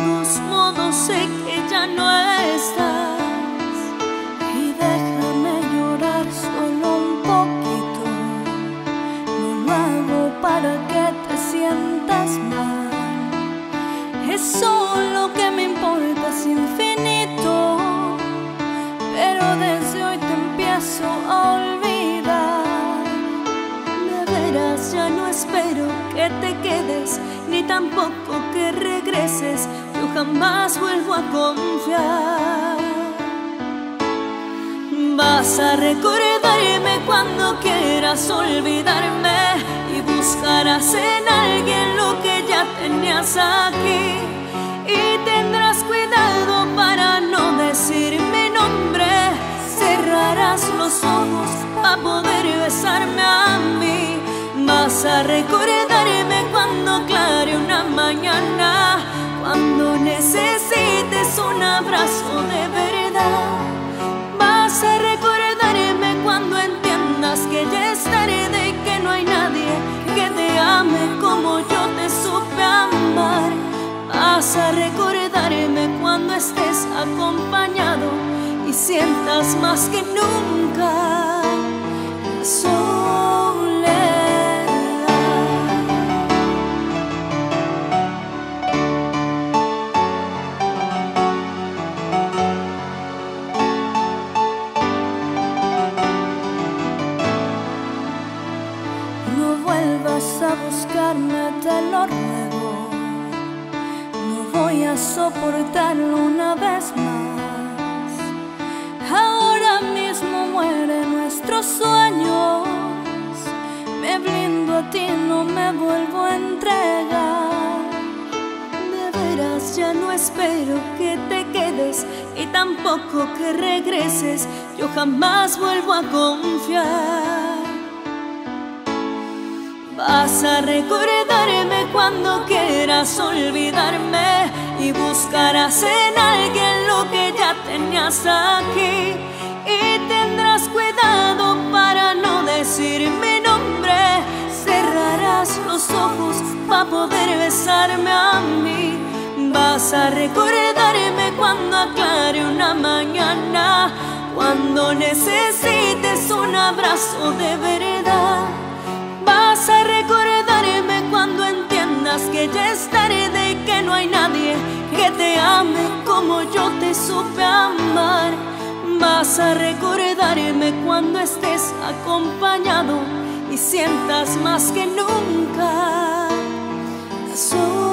todos modos sé que ya no estás. Y déjame llorar solo un poquito. No lo hago para que te sientas mal. Eso lo que me importa es infinito. Pero desde hoy te empiezo a olvidar. De veras ya no espero que te quedes, ni tampoco que regreses. Yo jamás vuelvo a confiar. Vas a recordarme cuando quieras olvidarme, y buscarás en alguien lo que ya tenías aquí. Y tendrás cuidado para no decir mi nombre. Cerrarás los ojos para poder besarme a mí. Vas a recordarme cuando aclare una mañana, cuando necesites un abrazo de verdad. Vas a recordarme cuando entiendas que ya es tarde y que no hay nadie que te ame como yo te supe amar. Vas a recordarme cuando estés acompañado y sientas más que nunca la soledad. No vuelvas a buscarme, te lo ruego. No voy a soportarlo una vez más. Ahora mismo mueren nuestros sueños. Me blindo a ti, no me vuelvo a entregar. De veras ya no espero que te quedes, y tampoco que regreses. Yo jamás vuelvo a confiar. Vas a recordarme cuando quieras olvidarme, y buscarás en alguien lo que ya tenías aquí. Y tendrás cuidado para no decir mi nombre. Cerrarás los ojos para poder besarme a mí. Vas a recordarme cuando aclare una mañana, cuando necesites un abrazo de verdad. Vas a recordarme cuando entiendas que ya es tarde y que no hay nadie que te ame como yo te supe amar. Vas a recordarme cuando estés acompañado y sientas más que nunca la soledad.